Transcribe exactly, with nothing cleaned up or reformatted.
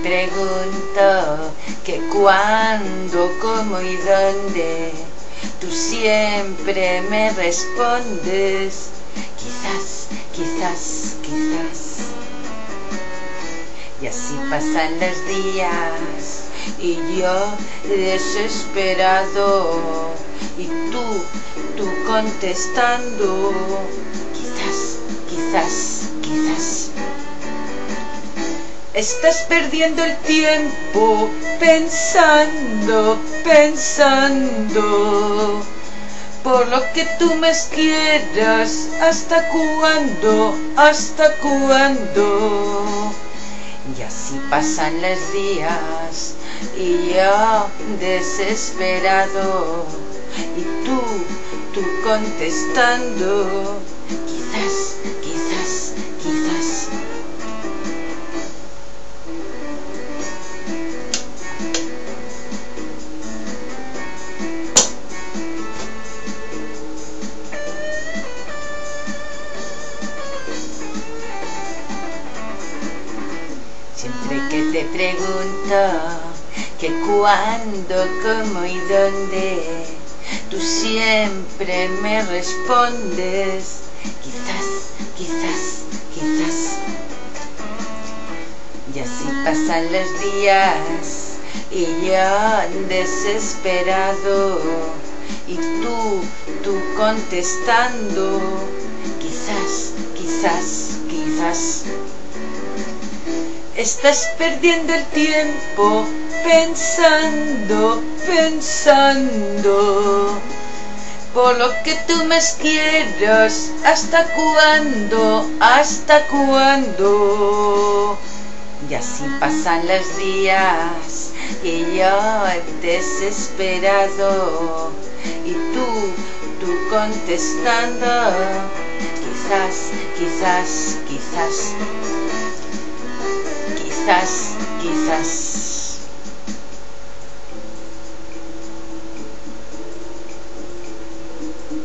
pregunto que cuándo, cómo y dónde, tú siempre me respondes quizás, quizás, quizás. Y así pasan los días y yo desesperado y tú, tú contestando quizás, quizás, quizás. Estás perdiendo el tiempo pensando, pensando por lo que tú me quieras. ¿Hasta cuándo? ¿Hasta cuándo? Y así pasan los días y yo desesperado y tú, tú contestando quizás, quizás, quizás. Siempre que te pregunto que cuándo, cómo y dónde, tú siempre me respondes quizás, quizás, quizás. Y así pasan los días y yo desesperado y tú, tú contestando quizás, quizás, quizás. Estás perdiendo el tiempo pensando, pensando por lo que tú me quieras. ¿Hasta cuándo? ¿Hasta cuándo? Y así pasan los días y yo desesperado y tú, tú contestando quizás, quizás, quizás. Quizás, quizás.